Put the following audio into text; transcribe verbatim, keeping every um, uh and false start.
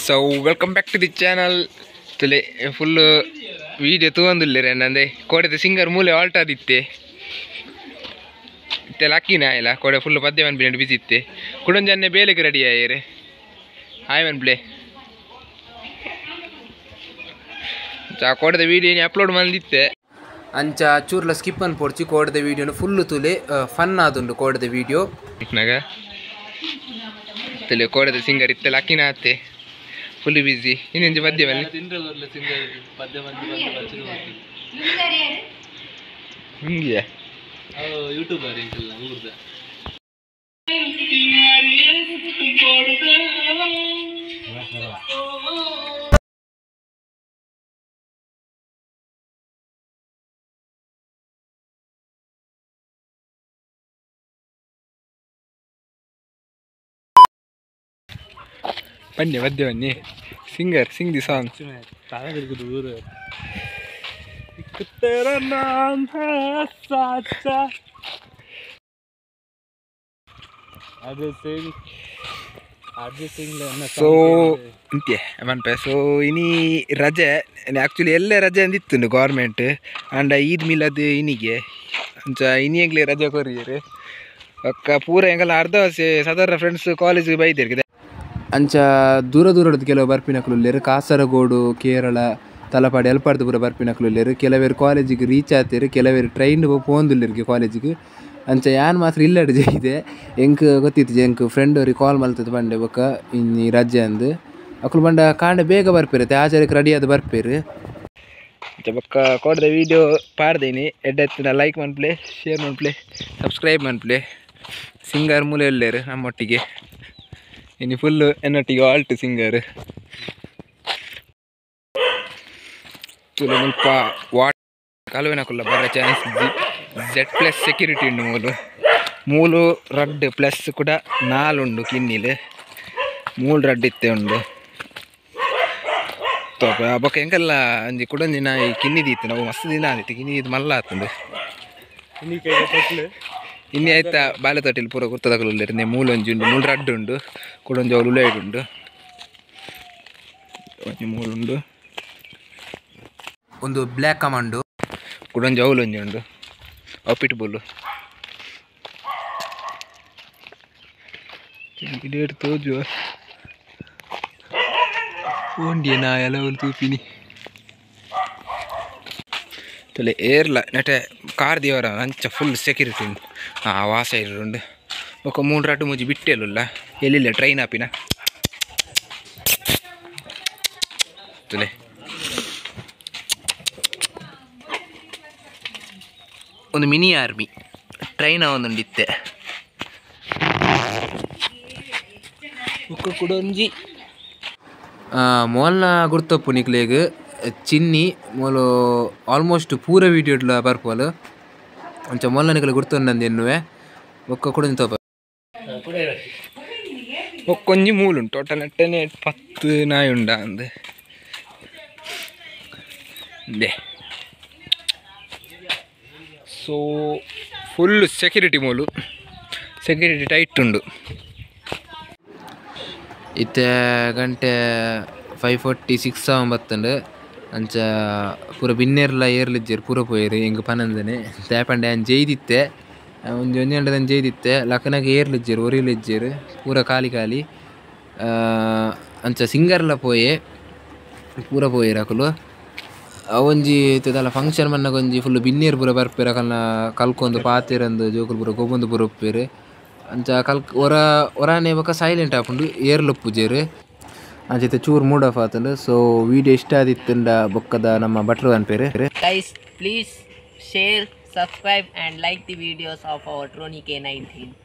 So welcome back to the channel. Today full video ತಗೊಂಡಿಲ್ಲರೆ ನಂದೆ ಕೋಡೆ singer ಮೂಲೆ halt ಆದಿತ್ತೆ ಇತ್ತೆ ಲಕ್ಕಿನ ಇಲ್ಲ ಕೋಡೆ ಫುಲ್ ಪದ್ಯ ಮನ್ ಬಿನೆಡ್ ಬಿಸಿತ್ತೆ ಕುಡನ್ ಜನ್ನೆ ಬೇಲೆಗೆ ರೆಡಿ ಆಯರೆ ಹಾಯ್ ಮನ್ ಪ್ಲೇ ಜಾ ಕೋಡೆ ವಿಡಿಯೋ ನಿ ಅಪ್ಲೋಡ್ ಮಾಡಿದ್ದೆ ಅಂಚ ಚೂರ್ಲ ಸ್ಕಿಪ್ ಅನ್ ಪೊರ್ಚಿ ಕೋಡೆ ವಿಡಿಯೋನ ಫುಲ್ ತುಲೆ ಫನ್ ಆದುಂಡು ಕೋಡೆ ವಿಡಿಯೋ ಇಕ್ನಾಗ ತಲೆ ಕೋಡೆ ಸಿಂಗರ್ ಇತ್ತೆ ಲಕ್ಕಿನ ಆತೆ ಫುಲ್ ಬಿಸಿ ಇನ್ನೊಂದು ಪದ್ಯ ಬನ್ನಿ ಹಿಂಗೆ ಯೂಟ್ಯೂಬರ್ बन्नी पद्य बन्नी सिंगर सिंग दी सॉन्ग तेरा नाम है साचा अजय सिंह अजय सिंह सो इंते मन पे सो इनी रजे एक्चुअली एल्ले रजे अंदित्तुंडु गवर्नमेंट अंड ईद मिलाद इनिगे अंच इनियंग्ले रजे कोरियरे अक्क पूरा ಎಂಗಲ ಅರ್ಧ ವರ್ಷ ಸಾಧಾರಣ ಫ್ರೆಂಡ್ಸ್ ಕಾಲೇಜ್ ಬೈದಿರ್ಗಿದೆ ಅಂಚ ದೂರ ದೂರದ ಕೆಲವು ಬರ್ಪಿನಕ್ಲುಲ್ಲೇರು ಕಾಸರಗೋಡು ಕೇರಳ ತಲಪಾಡಿ ಎಲ್ಪಾಡ್ದು ಪೂರ ಬರ್ಪಿನಕ್ಲುಲ್ಲೇರು ಕೆಲವೇರು ಕಾಲೇಜಿಗೆ ರೀಚ್ ಆತೇರು ಕೆಲವೇರು ಟ್ರೈನ್ ಪೋಂದುಲ್ಲೇರಿಗೆ ಕಾಲೇಜಿಗೆ ಅಂಚ ಯಾನ್ ಮಾತ್ರ ಇಲ್ಲಡ್ ಇದೆ ಎಂಕ್ ಗೊತ್ತಿತ್ತು ಎಂಕ್ ಫ್ರೆಂಡ್ ಅವ್ರಿಗೆ ಕಾಲ್ ಮಲ್ತದ ಬಂಡೆ ಬೊಕ್ಕ ಇನ್ನಿ ರಜೆ ಅಂದು ಅಕ್ಲು ಬಂಡ ಕಾಂಡೆ ಬೇಗ ಬರ್ಪೇರತ್ತೆ ಆಚಾರ್ಯಕ್ಕೆ ರೆಡಿ ಆದ ಬರ್ಪೇರು ಅಂಚ ಬೊಕ್ಕ ಕೊಡ್ದೆ ವೀಡಿಯೋ ಪಾಡ್ದೇನಿ ಎಡ್ಡೆತ್ತಿನ ಲೈಕ್ ಮನ್ಪ್ಲೆ ಶೇರ್ ಮನ್ಪ್ಲೆ ಸಬ್ಸ್ಕ್ರೈಬ್ ಮನ್ಪ್ಲೆ ಸಿಂಗರ್ ಮೂಲೆ ಎಲ್ಲೇರು ನಮ್ಮೊಟ್ಟಿಗೆ इनी फुल एनोटिगे आल्ट सिंगर तुले मुल्प वाट कलवेनकुल्ल बर्रे चान्स जेड प्लस सेक्यूरिटी उंडु मूलु मूलु रड्ड प्लस कूडा नालु उंडु किन्निले मूल रड्ड इत्ते उंडु तोप बೊಕ ಎಂಕಲ್ಲ ಅಂಜಿ ಕುಡೊಂಜಿ ನಾ ಕಿನ್ನಿ ದೀತೆ ನಾವು ಮಸ್ತ್ ದಿನ ಆದಿತ್ತೆ ಕಿನ್ನಿ ಇದು ಮಲ್ಲ ಆತುಂಡು ಕಿನ್ನಿ ಕೈಗೆ ತೊಟ್ಲೆ ಇನ್ನಿ ಆಯ್ತಾ ಬಾಲೆ ತೊಟ್ಟಿಲ್ ಪೂರ ಗುರ್ತದಕಲುಲ್ಲೇರು ಮೂಲು ಒಂಜಿ ಉಂಡು ಮೂಲು ರಡ್ಡು ಉಂಡು ಕುಡೊಂಜಿ ಅವಳು ಉಲೇಡ್ ಉಂಡು ಒಂಜಿ ಮೂಲು ಉಂಡು ಒಂದು ಬ್ಲ್ಯಾಕ್ ಕಮಾಂಡು ಕುಡೊಂಜಿ ಅವಳು ಒಂಜಿ ಉಂಡು ಅಪ್ಪಿಟ್ಟು ಬೋಲು ಗಿಡೇಟ್ ತೋಜುವ ಓಂಡಿಯ ನಾ ಎಲ್ಲ ಅವಳು ತೂಪಿನಿ ತಲೆ ಏರ್ಲ ನೆಟೆ ಕಾರ್ ದಿವರ ಅಂಚ ಫುಲ್ ಸೆಕ್ಯೂರಿಟಿ ಉಂಡು ಹಾಂ ವಾಸ ಇರುಂಡು ఒక ಮೂರು ರಡ್ಡು ಮುಜಿ ಬಿಟ್ಟೆಲ್ಲ ಎಲ್ಲಿಲ್ಲ ಟ್ರೈನ್ ಆಪಿನ ತಲೆ ಒಂದು ಮಿನಿ ಆರ್ಮಿ ಟ್ರೈನ್ ಒಂದುಂಡಿತ್ತೆ ಒಕ್ಕ ಕೂಡ ಒಂಜಿ ಮೋಲ್ನ ಗುರ್ತಪ್ಪು ನಿಕ್ಲೆಗ್ ಚಿನ್ನಿ ಮೂಲು ಆಲ್ಮೋಸ್ಟ್ ಪೂರ ವೀಡಿಯೋಡ್ಲ ಬರ್ಪೋಲು ಅಂಚ ಮೊಲ್ಲ ನಿಕಲು ಗುರ್ತೊಂದು ಎನ್ನುವೆ ಒಕ್ಕ ಕೂಡ ತೋಪ ಒಕ್ಕೊಂಜಿ ಮೂಲು ಟೋಟಲ್ ಎಟ್ಟನೆ ಪತ್ತು ನಾಯಿ ಉಂಡ ಅಂದ್ ದೇ ಸೊ ಫುಲ್ ಸೆಕ್ಯೂರಿಟಿ ಮೂಲು ಸೆಕ್ಯೂರಿಟಿ ಟೈಟ್ ಉಂಡು ಇತ್ತೆ ಗಂಟೆ ಫೈವ್ ಫೋರ್ಟಿ ಸಿಕ್ಸ್ ಆವನ್ ಬತ್ತಂಡು ಅಂಚ ಪೂರ ಬಿನ್ನೇರ್ಲ ಏರ್ಲಿಜ್ಜೇರು ಪೂರ ಪೋಯರು ಹೆಂಗೆ ಪನಂದನೆ ತೇಪಂಡೆ ಅನ್ ಜೈದಿತ್ತೆ ಒಂಜಿ ಒಂಜಿ ಗಂಟೆದನ್ ಜೈದಿತ್ತೆ ಲಕ್ಕನಾಗ ಏರ್ಲಿಜ್ಜೇರು ಒರಿಲಿಜ್ಜೇರು ಪೂರ ಖಾಲಿ ಖಾಲಿ ಅಂಚ ಸಿಂಗರ್ಲ ಪೋಯೆ ಪೂರ ಪೋಯರು ಅಕುಲು ಅವೊಂಜಿ ಇತ್ತದಲ್ಲ ಫಂಕ್ಷನ್ ಮನ್ನಾಗ ಒಂಜಿ ಫುಲ್ ಬಿನ್ನೇರು ಪೂರ ಬರ್ಪೇರು ಅಕಲ್ನ ಕಲ್ಕೊಂದು ಪಾತೆರಂದು ಜೋಕುಲು ಪೂರ ಗೊಬ್ಬೊಂದು ಪೂರ ಒಪ್ಪೇರು ಅಂಚ ಕಲ್ ಒರ ಒರಾನೆ ಬೊಕ ಸೈಲೆಂಟ್ ಆಪುಂಡು ಏರ್ಲೊಪ್ಪುಜೇರು ಅಂಚೆ ಚೂರು ಮೂಡ್ ಆಫ್ ಆತಂಡು ಸೊ ವಿಡಿಯೋ ಇಷ್ಟ ಆದಿತ್ತಂಡ ಬೊಕ್ಕದ ನಮ್ಮ ಭಟ್ರು ಅನ್ಪೇರು guys please share subscribe and like the videos of our Trony K nineteen.